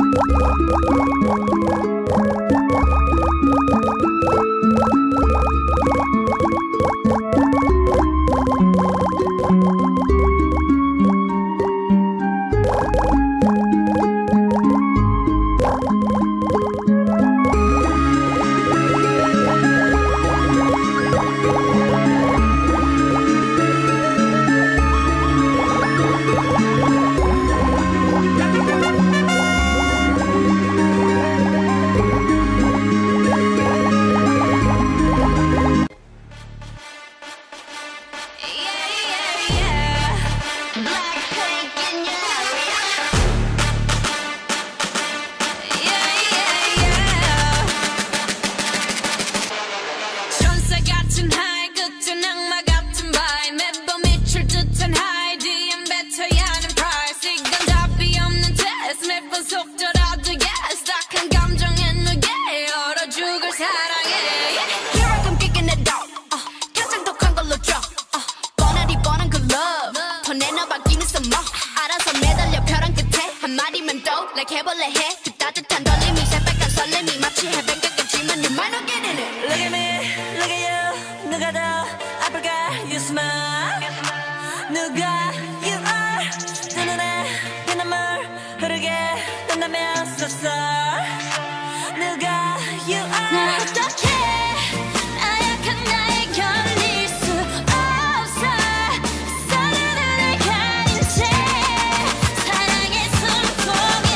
like 해볼래 해 그 따뜻한 떨림이 새빨간 설렘이 마치 해변 가깝지만 you might not get in it. Look at me, look at you. 누가 더 아플까? You smile. 누가 you are. 두 눈에 피눈물 흐르게 된다면 so sorry. 누가 you are. 나 어떡해 나약한 나에 견딜 수 없어 서로를 가린 채 사랑의 숨통을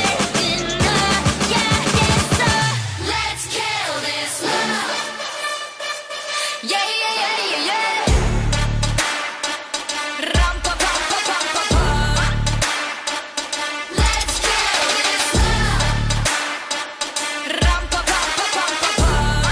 끊어야겠어. Let's kill this love. Yeah, yeah, yeah, yeah, yeah. Ram-pa-pam-pa-pam-pa-pam. Let's kill this love. Ram-pa-pam-pa-pam-pa-pam.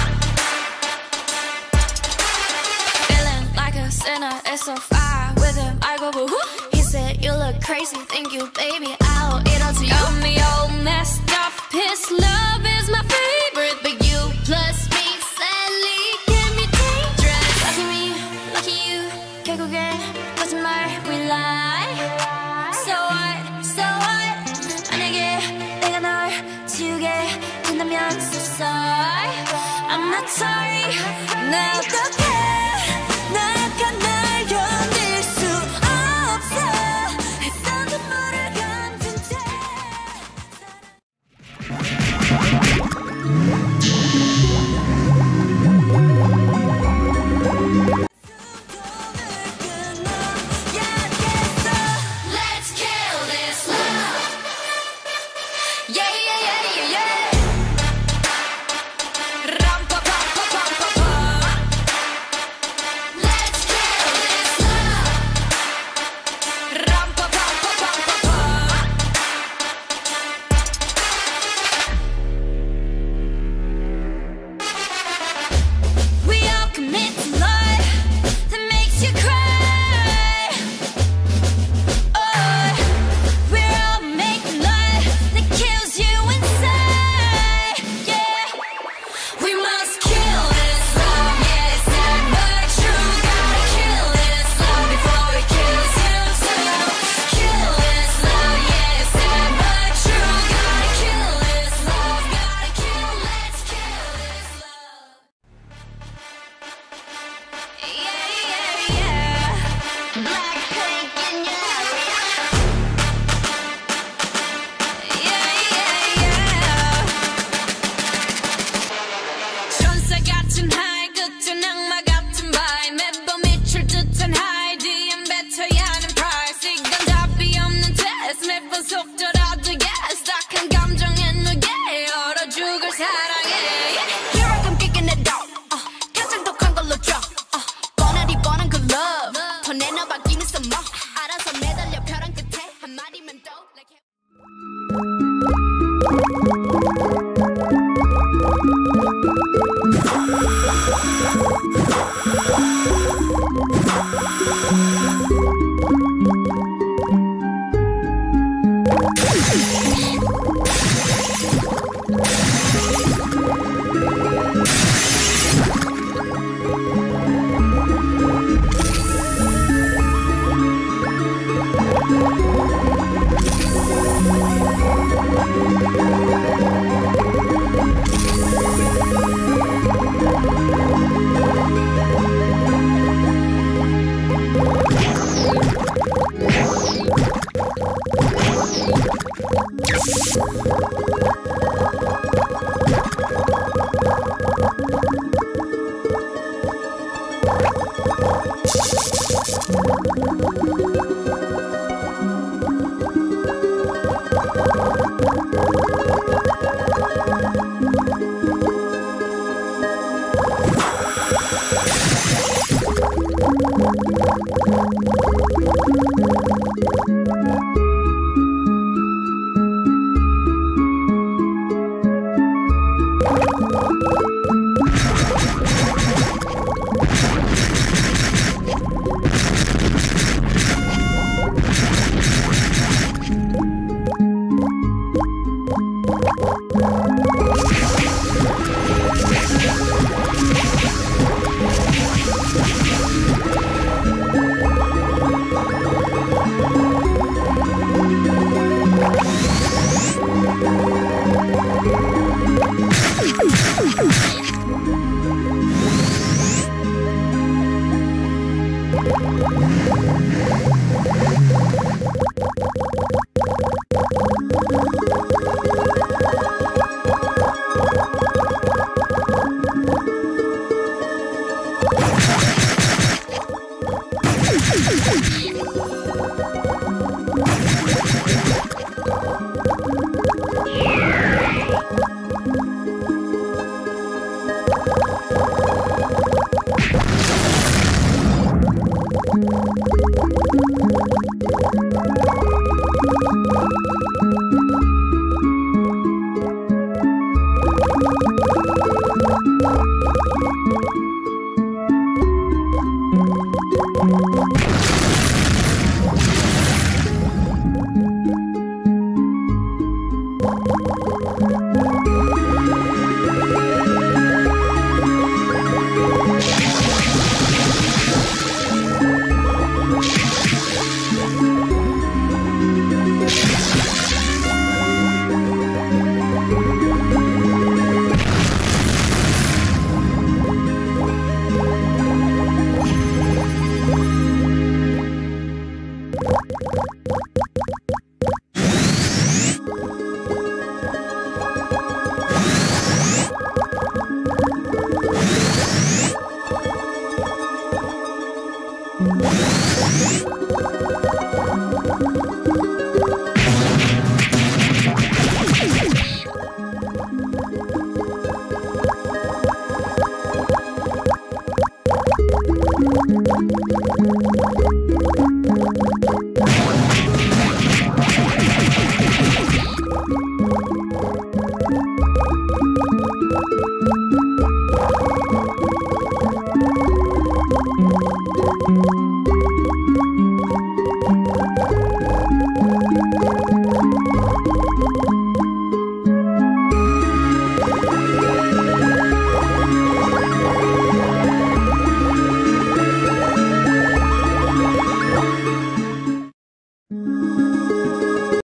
Feeling like a sinner, it's so far with him. I go boo. He said you look crazy, thank you, baby. I'll eat all to you. Got me all messed up. His love is my favorite, but you plus me sadly can be dangerous. Lucky me, lucky you. 결국엔 거짓말 we lie. So what, so what. 만약에 내가 널 지우게 된다면 so sorry. I'm not sorry. 나 어떡해 나약한 날 견딜 수 없어 했던 눈물을 감춘 채 Let's kill this love. Yeah, yeah, yeah, yeah, yeah. Ram-pa-pam-pa-pam-pa-pam. Let's kill